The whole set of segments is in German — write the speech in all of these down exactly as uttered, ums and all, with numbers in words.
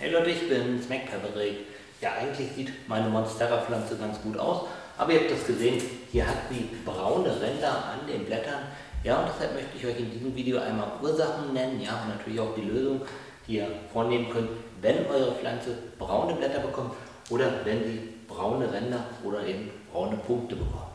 Hey Leute, ich bin's, MacPaverick. Ja, eigentlich sieht meine Monstera-Pflanze ganz gut aus, aber ihr habt das gesehen, hier hat sie braune Ränder an den Blättern. Ja, und deshalb möchte ich euch in diesem Video einmal Ursachen nennen, ja, und natürlich auch die Lösung, die ihr vornehmen könnt, wenn eure Pflanze braune Blätter bekommt oder wenn sie braune Ränder oder eben braune Punkte bekommt.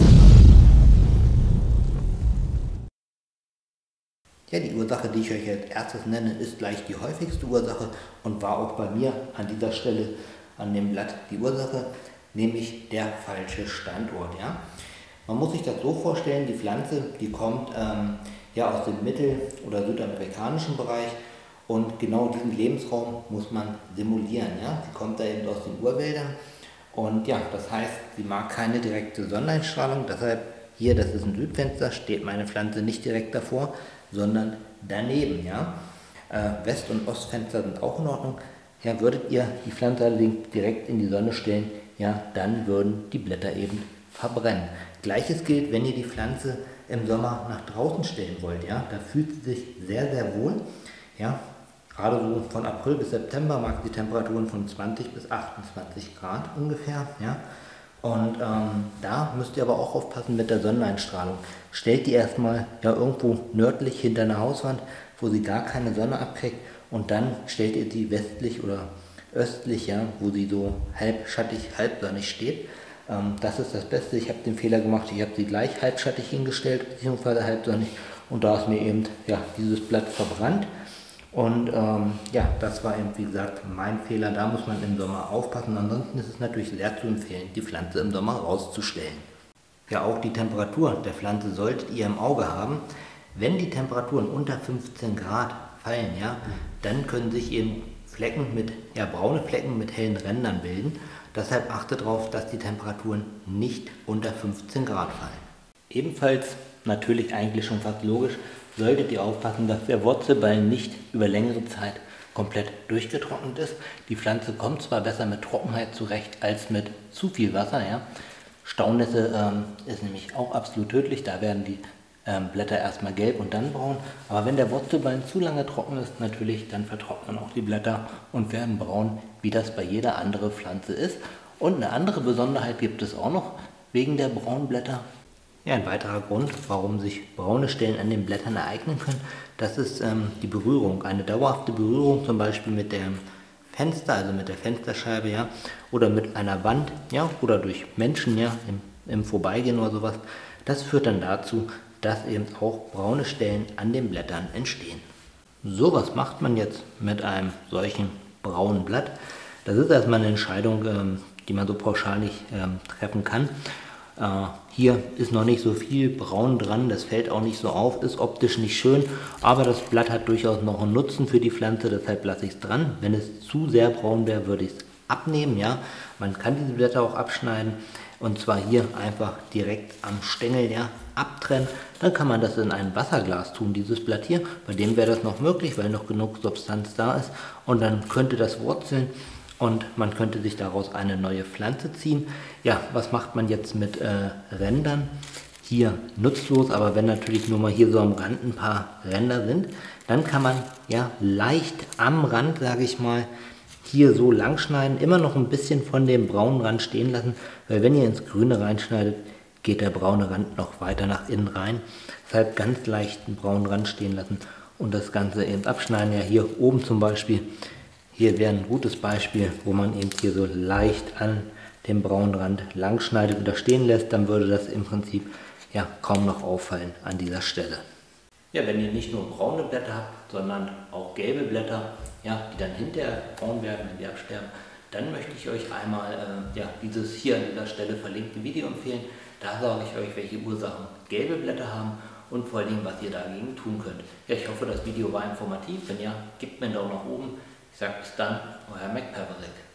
Ja, die Ursache, die ich euch als erstes nenne, ist gleich die häufigste Ursache und war auch bei mir an dieser Stelle an dem Blatt die Ursache, nämlich der falsche Standort. Ja? Man muss sich das so vorstellen, die Pflanze, die kommt ähm, ja aus dem mittel- oder südamerikanischen Bereich und genau diesen Lebensraum muss man simulieren. Ja? Sie kommt da eben aus den Urwäldern und ja, das heißt, sie mag keine direkte Sonneneinstrahlung, deshalb hier, das ist ein Südfenster, steht meine Pflanze nicht direkt davor, sondern daneben. Ja? Äh, West- und Ostfenster sind auch in Ordnung. Ja, würdet ihr die Pflanze allerdings direkt in die Sonne stellen, ja, dann würden die Blätter eben verbrennen. Gleiches gilt, wenn ihr die Pflanze im Sommer nach draußen stellen wollt. Ja? Da fühlt sie sich sehr, sehr wohl. Ja? Gerade so von April bis September mag die Temperaturen von zwanzig bis achtundzwanzig Grad ungefähr. Ja? Und ähm, da müsst ihr aber auch aufpassen mit der Sonneneinstrahlung. Stellt die erstmal ja irgendwo nördlich hinter einer Hauswand, wo sie gar keine Sonne abkriegt, und dann stellt ihr die westlich oder östlich, ja, wo sie so halb schattig, halbsonnig steht. Ähm, das ist das Beste. Ich habe den Fehler gemacht, ich habe sie gleich halbschattig hingestellt, beziehungsweise halbsonnig, und da ist mir eben ja, dieses Blatt verbrannt. Und ähm, ja, das war eben, wie gesagt, mein Fehler. Da muss man im Sommer aufpassen. Ansonsten ist es natürlich sehr zu empfehlen, die Pflanze im Sommer rauszustellen. Ja, auch die Temperatur der Pflanze solltet ihr im Auge haben. Wenn die Temperaturen unter fünfzehn Grad fallen, ja, dann können sich eben Flecken mit, ja, braune Flecken mit hellen Rändern bilden. Deshalb achtet darauf, dass die Temperaturen nicht unter fünfzehn Grad fallen. Ebenfalls, natürlich eigentlich schon fast logisch, solltet ihr aufpassen, dass der Wurzelballen nicht über längere Zeit komplett durchgetrocknet ist. Die Pflanze kommt zwar besser mit Trockenheit zurecht als mit zu viel Wasser. Ja. Staunässe ähm, ist nämlich auch absolut tödlich, da werden die ähm, Blätter erstmal gelb und dann braun. Aber wenn der Wurzelballen zu lange trocken ist, natürlich, dann vertrocknen auch die Blätter und werden braun, wie das bei jeder anderen Pflanze ist. Und eine andere Besonderheit gibt es auch noch wegen der braunen Blätter. Ja, ein weiterer Grund, warum sich braune Stellen an den Blättern ereignen können, das ist ähm, die Berührung. Eine dauerhafte Berührung zum Beispiel mit dem Fenster, also mit der Fensterscheibe, ja, oder mit einer Wand, ja, oder durch Menschen, ja, im, im Vorbeigehen oder sowas. Das führt dann dazu, dass eben auch braune Stellen an den Blättern entstehen. So, was macht man jetzt mit einem solchen braunen Blatt? Das ist erstmal eine Entscheidung, ähm, die man so pauschal nicht ähm, treffen kann. Uh, hier ist noch nicht so viel braun dran, das fällt auch nicht so auf, ist optisch nicht schön, aber das Blatt hat durchaus noch einen Nutzen für die Pflanze, deshalb lasse ich es dran. Wenn es zu sehr braun wäre, würde ich es abnehmen. Ja? Man kann diese Blätter auch abschneiden, und zwar hier einfach direkt am Stängel, ja, abtrennen. Dann kann man das in ein Wasserglas tun, dieses Blatt hier. Bei dem wäre das noch möglich, weil noch genug Substanz da ist, und dann könnte das wurzeln. Und man könnte sich daraus eine neue Pflanze ziehen. Ja, was macht man jetzt mit äh, Rändern? Hier nutzlos, aber wenn natürlich nur mal hier so am Rand ein paar Ränder sind, dann kann man ja leicht am Rand, sage ich mal, hier so lang schneiden, immer noch ein bisschen von dem braunen Rand stehen lassen, weil wenn ihr ins Grüne reinschneidet, geht der braune Rand noch weiter nach innen rein. Deshalb ganz leicht einen braunen Rand stehen lassen und das Ganze eben abschneiden. Ja, hier oben zum Beispiel. Hier wäre ein gutes Beispiel, wo man eben hier so leicht an dem braunen Rand lang schneidet und da stehen lässt, dann würde das im Prinzip ja kaum noch auffallen an dieser Stelle. Ja, wenn ihr nicht nur braune Blätter habt, sondern auch gelbe Blätter, ja, die dann hinterher braun werden, wenn die absterben, dann möchte ich euch einmal äh, ja, dieses hier an dieser Stelle verlinkte Video empfehlen. Da sage ich euch, welche Ursachen gelbe Blätter haben und vor allem, was ihr dagegen tun könnt. Ja, ich hoffe, das Video war informativ. Wenn ja, gebt mir einen Daumen nach oben. Ich sage bis dann, euer MacPaverick.